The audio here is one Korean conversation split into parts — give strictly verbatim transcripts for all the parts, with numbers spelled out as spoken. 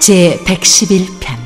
제백십일 편.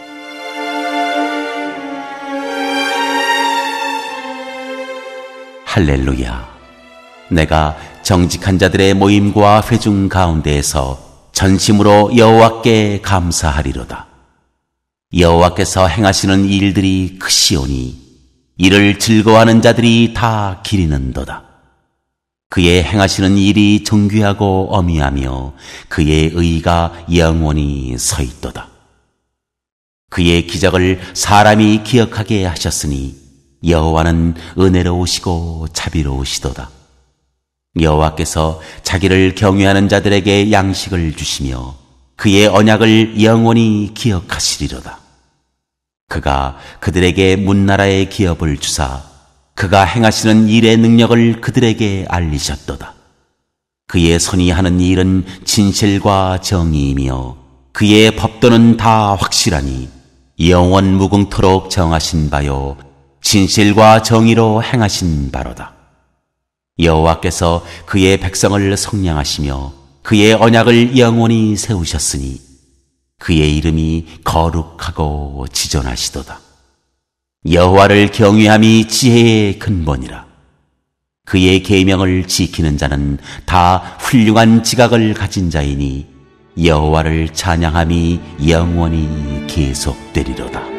할렐루야. 내가 정직한 자들의 모임과 회중 가운데에서 전심으로 여호와께 감사하리로다. 여호와께서 행하시는 일들이 크시오니 이를 즐거워하는 자들이 다 기리는도다. 그의 행하시는 일이 정귀하고 어미하며 그의 의가 영원히 서 있도다. 그의 기적을 사람이 기억하게 하셨으니 여호와는 은혜로우시고 자비로우시도다. 여호와께서 자기를 경외하는 자들에게 양식을 주시며 그의 언약을 영원히 기억하시리로다. 그가 그들에게 문나라의 기업을 주사 그가 행하시는 일의 능력을 그들에게 알리셨도다. 그의 손이 하는 일은 진실과 정의이며 그의 법도는 다 확실하니 영원 무궁토록 정하신 바요 진실과 정의로 행하신 바로다. 여호와께서 그의 백성을 속량하시며 그의 언약을 영원히 세우셨으니 그의 이름이 거룩하고 지존하시도다. 여호와를 경외함이 지혜의 근본이라. 그의 계명을 지키는 자는 다 훌륭한 지각을 가진 자이니 여호와를 찬양함이 영원히 계속되리로다.